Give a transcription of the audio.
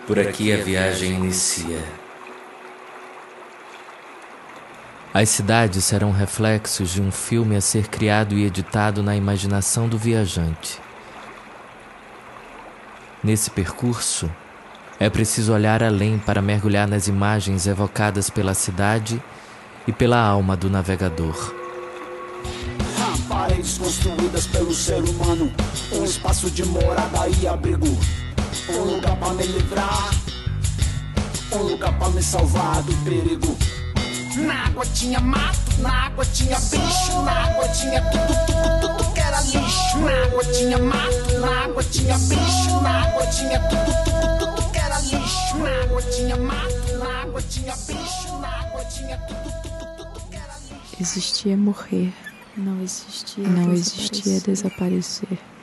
Por aqui a viagem inicia. As cidades serão reflexos de um filme a ser criado e editado na imaginação do viajante. Nesse percurso, é preciso olhar além para mergulhar nas imagens evocadas pela cidade e pela alma do navegador. Paredes construídas pelo ser humano, um espaço de morada e abrigo, um lugar pra me livrar, um lugar pra me salvar do perigo. Na água tinha mato, na água tinha bicho, na água tinha tudo que era lixo. Na água tinha mato, na água tinha bicho, na água tinha tudo que era lixo. Na água tinha mato, na água tinha bicho, na água tinha tudo que era lixo. Existia morrer, não existia desaparecer.